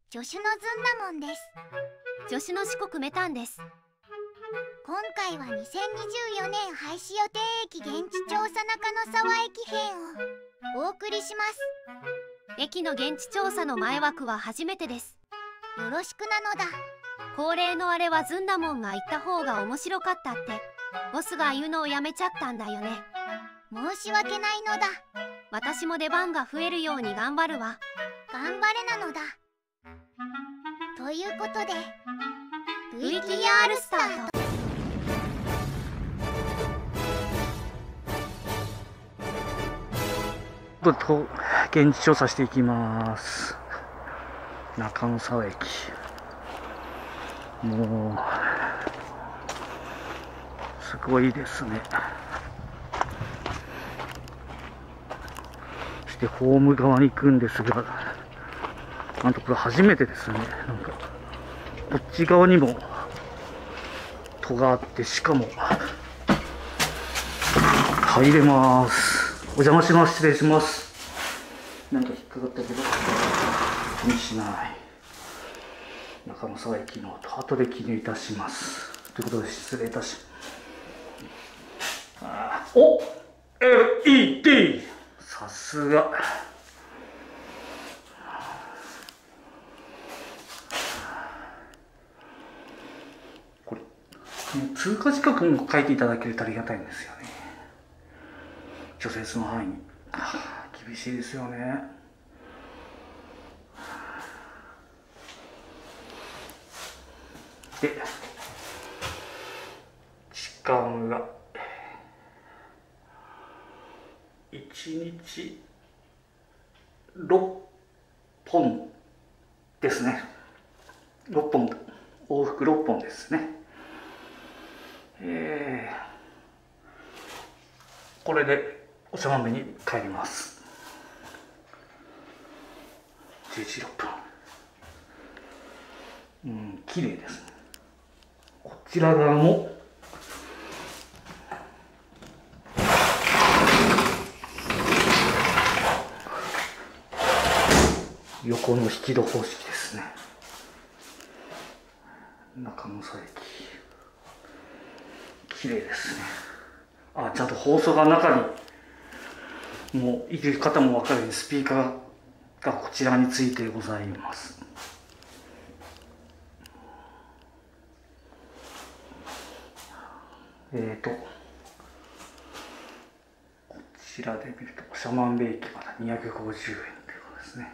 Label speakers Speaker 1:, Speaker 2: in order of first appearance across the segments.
Speaker 1: 助手のずんだもんです。
Speaker 2: 助手の四国メタンです。
Speaker 1: 今回は2024年廃止予定駅現地調査中野沢駅編をお送りします。
Speaker 2: 駅の現地調査の前枠は初めてです。
Speaker 1: よろしくなのだ。
Speaker 2: 恒例のあれはずんだもんが言った方が面白かったってボスが言うのをやめちゃったんだよね。
Speaker 1: 申し訳ないのだ。
Speaker 2: 私も出番が増えるように頑張るわ。
Speaker 1: 頑張れなのだ。ということで
Speaker 2: VTR スタート。
Speaker 3: 現地調査していきます。中野沢駅、もうすごいですね。そしてホーム側に行くんですが、なんとこれ初めてですね。なんかこっち側にも戸があって、しかも入れます。お邪魔します。失礼します。なんか引っかかったけど気にしない。中野沢駅の後で記入いたします。ということで失礼いたします。お LED、 さすが。これ通過時刻も書いていただけるとありがたいんですよね。除雪の範囲に。厳しいですよね。で、時間が1日6本ですね。6本、往復6本ですね。これでお茶豆に帰ります。11時6分。綺麗ですね。こちら側も横の引き戸方式ですね。中野沢駅、綺麗ですね。ちゃんと放送が中にもういる方も分かるようにスピーカーがこちらについてございます。こちらで見ると長万部駅まだ250円ということですね。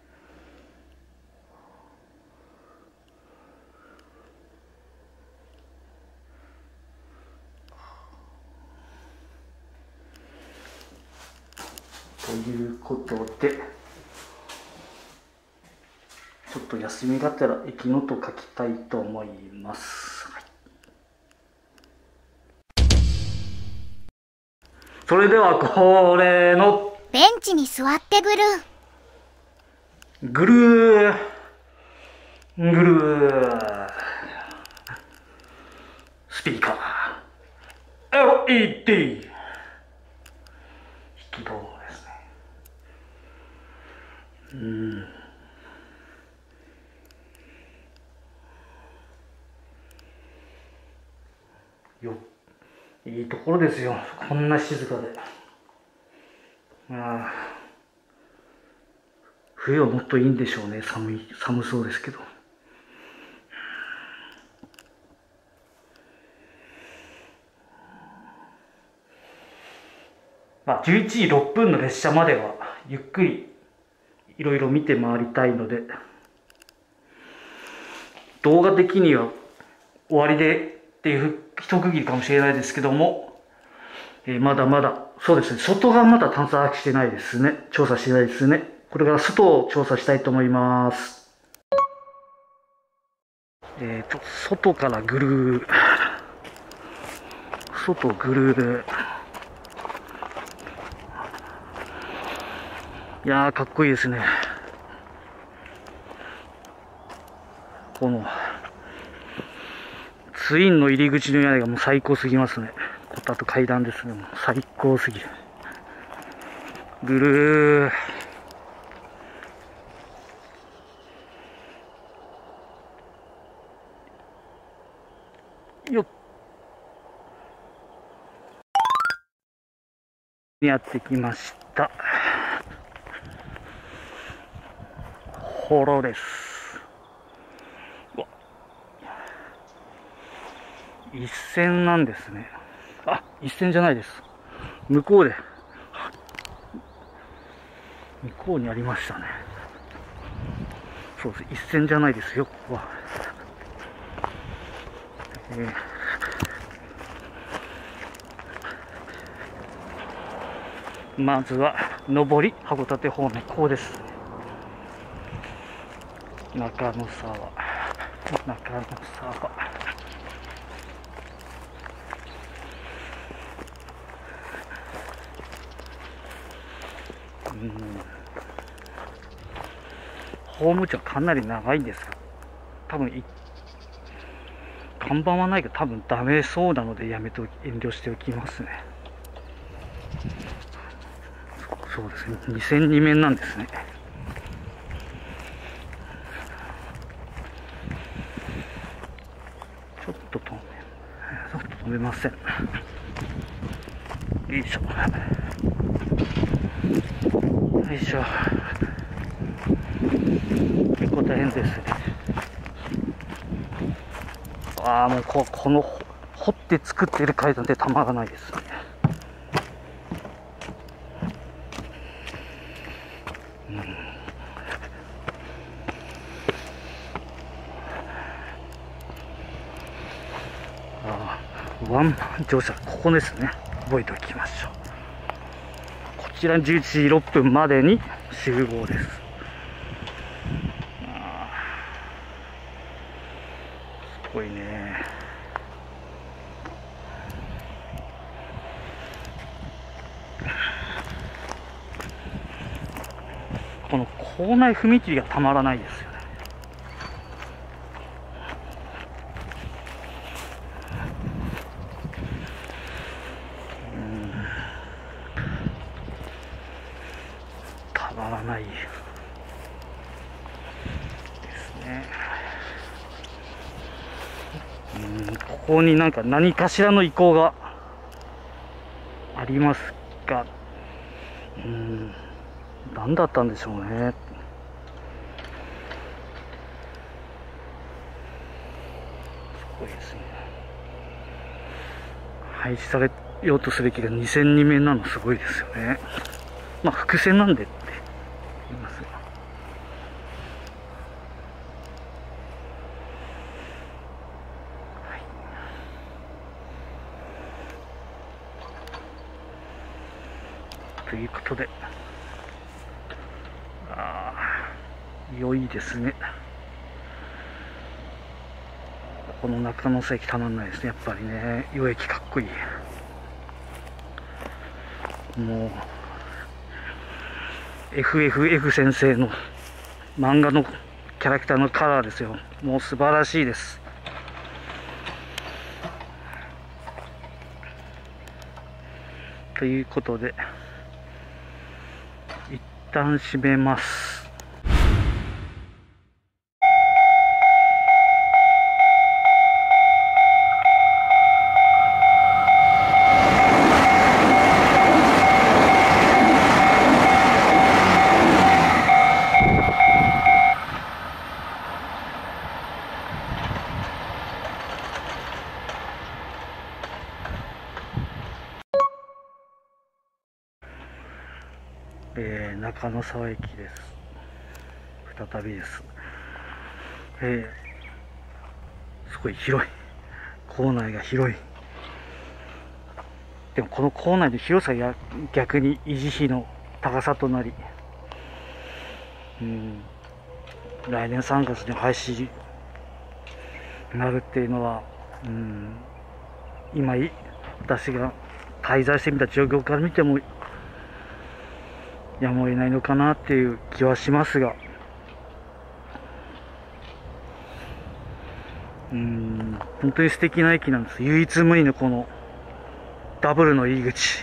Speaker 3: ということで、ちょっと休みがてら駅のと書きたいと思います。それではこれの
Speaker 1: ベンチに座ってぐる
Speaker 3: ぐるーぐるースピーカー LED 引き戸ですね。いいところですよ。こんな静かで。冬はもっといいんでしょうね。寒そうですけど。11時6分の列車まではゆっくりいろいろ見て回りたいので、動画的には終わりでっていう一区切りかもしれないですけども、まだまだ、そうですね、外がまだ探索してないですね。調査してないですね。これから外を調査したいと思います。外からぐるー、外ぐるー。いやー、かっこいいですね。このツインの入り口の屋根がもう最高すぎますね。あと階段ですね。もう最高すぎる。ぐるー。 やってきました。ホロです。一線なんですね。あ、一線じゃないです。向こうで。向こうにありましたね。そうです。一線じゃないですよ、ここは。まずは上り函館方面、こうです。中野沢、ホーム地はかなり長いんですが、多分看板はないけど多分ダメそうなので遠慮しておきますね。そうですね、2002面なんですね。ちょっと止めません。よいしょ。よいしょ。結構大変ですね。ああ、もうこの掘って作っている階段でたまらないですね。ワンマン乗車、ここですね。覚えておきましょう。こちら11時6分までに集合です。すごいね。この構内踏切がたまらないですよね。たまらないですね。ここに何かしらの意向がありますが、何だったんでしょうね。すごいですね。廃止されようとすべきが2002面なのすごいですよね。まあ伏線なんでって言いますが、ということで、良いですね。この中野駅たまんないですね。やっぱりね、良駅かっこいい。もう FFF 先生の漫画のキャラクターのカラーですよ。もう素晴らしいです。ということで一旦閉めます。中野沢駅です。再びです。すごい広い。構内が広い。でもこの構内の広さが逆に維持費の高さとなり、来年3月に廃止になるっていうのは、今私が滞在してみた状況から見てもやむを得ないのかなっていう気はしますが、本当に素敵な駅なんです。唯一無二のこのダブルの入り口、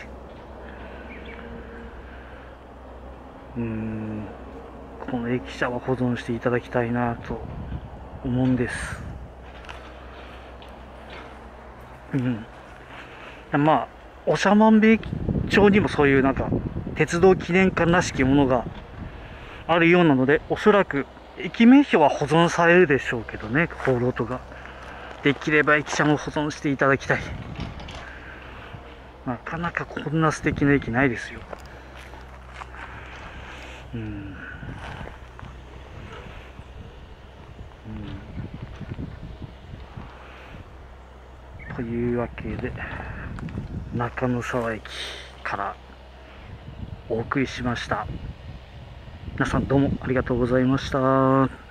Speaker 3: この駅舎は保存していただきたいなと思うんです。まあ長万部駅町にもそういうなんか鉄道記念館らしきものがあるようなので、おそらく駅名標は保存されるでしょうけどね、ホール音が。できれば駅舎も保存していただきたい。なかなかこんな素敵な駅ないですよ。というわけで中野沢駅からお送りしました。皆さんどうもありがとうございました。